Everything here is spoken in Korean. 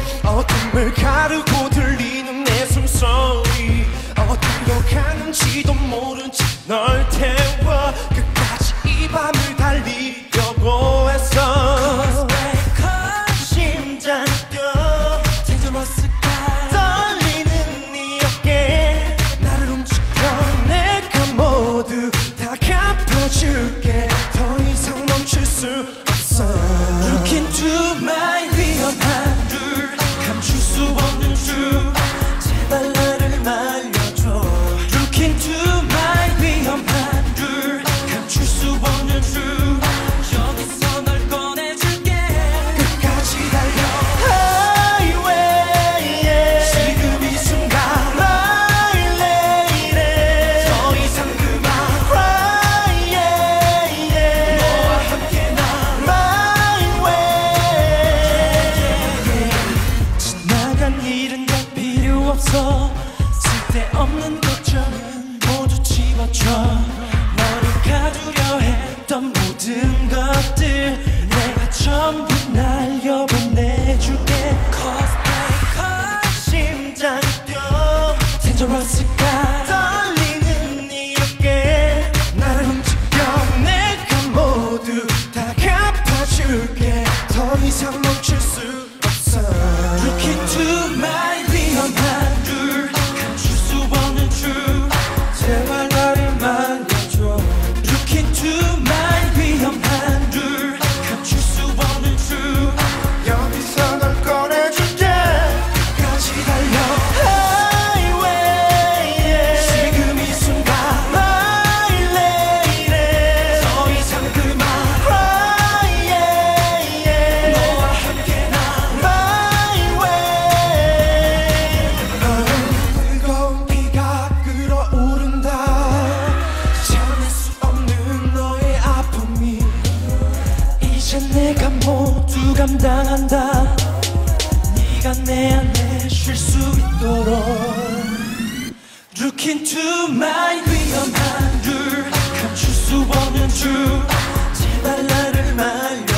어둠을 가르고 들리는 내 숨소리 어디로 가는지도 모른 채 널 태워 끝까지 이 밤을 달리려고 했어. 심장 뛰어 Dangerous sky 떨리는 네 어깨 나를 움직여 내가 모두 다 갚아줄게 더 이상 멈출 수 없어. Look into my 위험한 둘 감출 수 없는 줄 제발 나를 말려줘. Look into my 위험한 둘 감출 수 없는 줄 여기서 널 꺼내줄게 끝까지 달려 Highway 지금 이 순간 My lady 더 이상 그만 Cry 너와 함께 나 My way 지나간 일은 다 필요 없어 쓸데없는 걱정은 모두 집어줘. 너를 가두려 했던 모든 것들 내가 전부 날려보내줄게. Cause 심장 뛰어 Dangerous sky 떨리는 네 어깨 나를 움직여 내가 모두 다 갚아줄게 더 이상 멈출 수 없어. Look into my 위험한 둘 감출 수 없는 줄 제발 나를 말려줘. Look into my 위험한 둘 감출 수 없는 줄 여기서 널 꺼내줄게 끝까지 달려 Highway 지금 이 순간 My lady 더 이상 그만 Cry 너와 함께 나 My way 뜨거운 피가 끓어오른다 참을 수 없는 너의 아픔이 이제 내가 모두 감당한다. 네가 내 안에 쉴 수 있도록 Look into my 위험한 둘 감출 수 없는 줄 제발 나를 말려